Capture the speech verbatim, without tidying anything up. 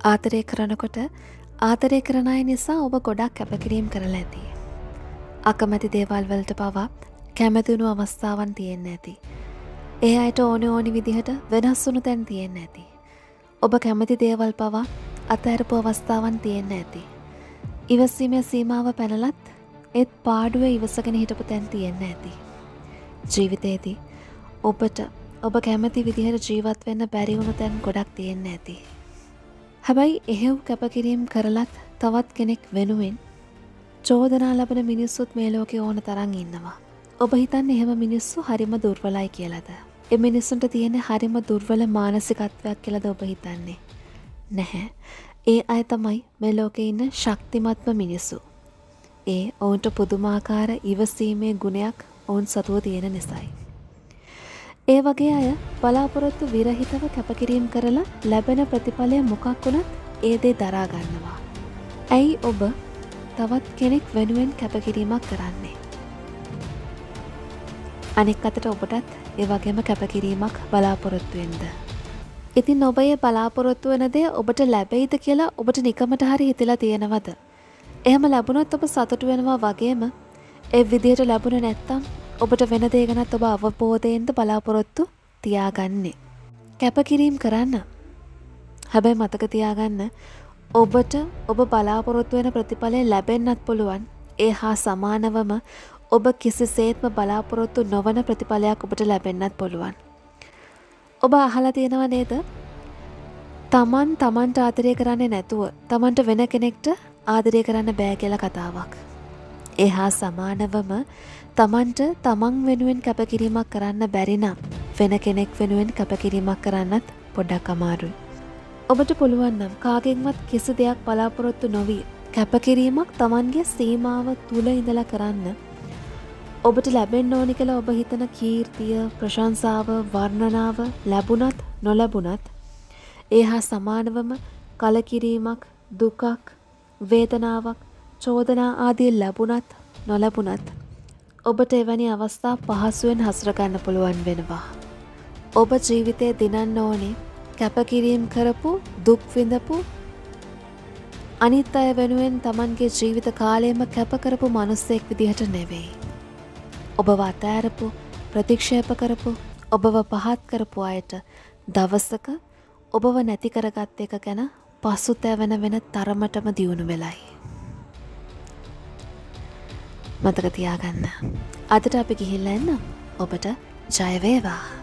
ආදරය කරනකොට ආදරය කරන අය නිසා ඔබ ගොඩක් කැපකිරීම කරලා ඇති. අකමැති දේවල් වලට පවා කැමති වුණු අවස්ථාවන් තියෙන්න ඇති. ඒ අයට ඕන ඕනි විදිහට වෙනස් වුණු තැන් තියෙන්න ඇති. ඔබ කැමති දේවල් පවා අතහැරපු අවස්ථාවන් තියෙන්න ඇති. ඉවසීමේ සීමාව පැනලත් ඒත් පාඩුවේ ඉවසගෙන හිටපු තැන් තියෙන්න ඇති. ජීවිතේදී ඔබට ඔබ කැමති විදිහට ජීවත් වෙන්න බැරි වුණු තැන් ගොඩක් තියෙන්න ඇති. හැබැයි එහෙව් කැපකිරීම කරලත් තවත් කෙනෙක් වෙනුවෙන් චෝදනා ලබන මිනිස්සුත් මේ ලෝකේ ඕන තරම් ඉන්නවා. ඔබ හිතන්නේ එහෙම මිනිස්සු හරිම දුර්වලයි කියලාද? ඒ මිනිස්සුන්ට තියෙන හරිම දුර්වල මානසිකත්වයක් කියලාද ඔබ හිතන්නේ? නැහැ. ඒ අය තමයි මේ ලෝකේ ඉන්න ශක්තිමත්ම මිනිස්සු. ඒ ඔවුන්ට පුදුමාකාර ඉවසීමේ ගුණයක් ඔවුන් සතුව තියෙන නිසායි. ඒ වගේ අය බලාපොරොත්තු විරහිතව කැපකිරීම කරලා ලැබෙන ප්‍රතිඵලය මොකක් වුණත් ඒ දේ දරා ගන්නවා. ඇයි ඔබ තවත් කෙනෙක් වෙනුවෙන් කැපකිරීමක් කරන්නේ? අනෙක් අතට ඔබටත් ඒ වගේම කැපකිරීමක් බලාපොරොත්තු වෙනද? ඉතින් ඔබ ඒ බලාපොරොත්තු වෙන දේ ඔබට ලැබෙයිද කියලා ඔබට නිකමට හරි හිතලා තියෙනවද? එහෙම ලැබුණොත් ඔබ සතුටු වෙනවා වගේම ඒ විදිහට ලැබුණේ නැත්තම් ඔබට වෙන දේ ගැනත් ඔබ අවබෝධයෙන්ද බලාපොරොත්තු තියාගන්නේ. කැපකිරීම කරන්න. හැබැයි මතක තියාගන්න ඔබට ඔබ බලාපොරොත්තු වෙන ප්‍රතිඵලය ලැබෙන්නත් පුළුවන්. ඒ හා සමානවම ඔබ කිසිසේත්ම බලාපොරොත්තු නොවන ප්‍රතිඵලයක් ඔබට ලැබෙන්නත් පුළුවන්. ඔබ අහලා තියෙනව නේද? තමන් තමන්ට ආදරය කරන්නේ නැතුව තමන්ට වෙන කෙනෙක්ට ආදරය කරන්න බෑ කියලා කතාවක්. ඒ හා සමානවම තමන්ට තමන් වෙනුවෙන් කැපකිරීමක් කරන්න බැරි නම් වෙන කෙනෙක් වෙනුවෙන් කැපකිරීමක් කරන්නත් පොඩ්ඩක් අමාරුයි. ඔබට පුළුවන් නම් කාගෙන්වත් කිසි දෙයක් බලාපොරොත්තු නොවි කැපකිරීමක් තමන්ගේ සීමාව තුල ඉඳලා කරන්න. ඔබට ලැබෙන්න ඕනි කියලා ඔබ හිතන කීර්තිය, ප්‍රශංසාව, වර්ණනාව ලැබුණත් නොලැබුණත් ඒ හා සමානවම කලකිරීමක්, දුකක්, වේදනාවක්, චෝදනා ආදී ලැබුණත් නොලැබුණත් ඔබට එවැනි අවස්ථා පහසුවෙන් හසුර ගන්න පුළුවන් වෙනවා. ඔබ ජීවිතේ දිනන්න ඕනේ කැපකිරීම කරපු, දුක් විඳපු, අනිත් අය වෙනුවෙන් Tamanගේ ජීවිත කාලයම කැප කරපු මිනිස්සෙක් විදිහට නෙවෙයි. ඔබව අතෑරපු, ප්‍රතික්ෂේප කරපු, ඔබව පහත් කරපු අයට දවසක ඔබව නැති කරගත් එක ගැන පසුතැවෙන වෙන තරමටම දියුණු වෙලයි. මතක තියාගන්න. අදට අපි ගිහිල්ලා එන්න. ඔබට ජය වේවා.